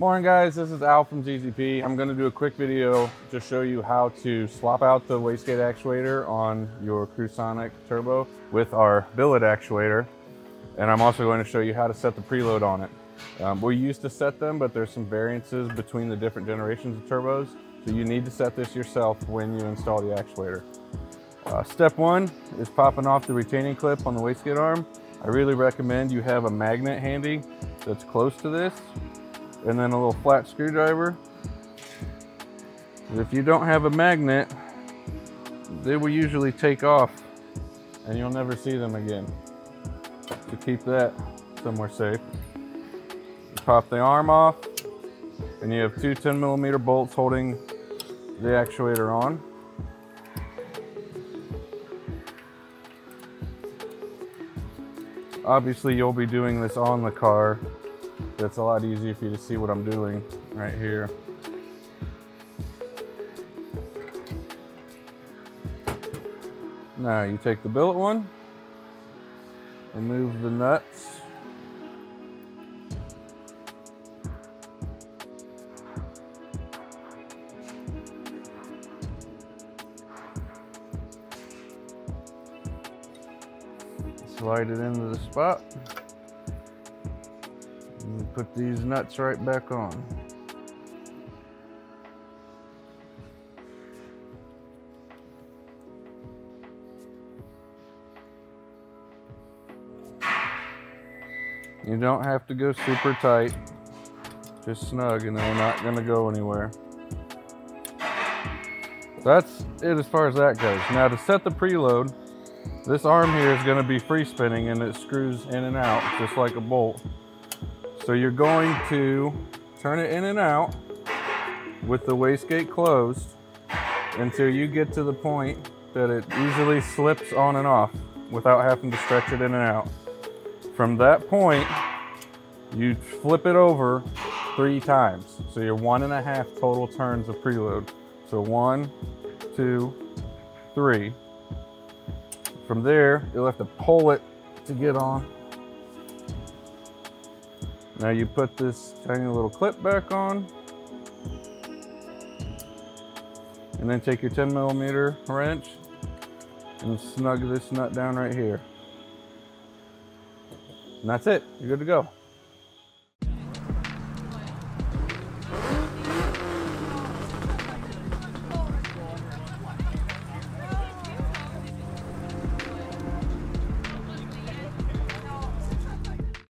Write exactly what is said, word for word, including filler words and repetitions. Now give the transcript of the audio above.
Morning guys, this is Al from Z Z P. I'm going to do a quick video to show you how to swap out the wastegate actuator on your Crewsonic Turbo with our billet actuator. And I'm also going to show you how to set the preload on it. Um, we used to set them, but there's some variances between the different generations of turbos. So you need to set this yourself when you install the actuator. Uh, step one is popping off the retaining clip on the wastegate arm. I really recommend you have a magnet handy that's close to this, and then a little flat screwdriver. If you don't have a magnet, they will usually take off and you'll never see them again. So keep that somewhere safe. Pop the arm off, and you have two ten millimeter bolts holding the actuator on. Obviously you'll be doing this on the car. That's a lot easier for you to see what I'm doing right here. Now you take the billet one, remove the nuts, slide it into the spot, and put these nuts right back on. You don't have to go super tight, just snug, and they're not going to go anywhere. That's it as far as that goes. Now to set the preload, this arm here is going to be free spinning and it screws in and out just like a bolt. So you're going to turn it in and out with the wastegate closed until you get to the point that it easily slips on and off without having to stretch it in and out. From that point, you flip it over three times. So you're one and a half total turns of preload. So one, two, three. From there, you'll have to pull it to get on. Now you put this tiny little clip back on, and then take your ten millimeter wrench and snug this nut down right here. And that's it, you're good to go.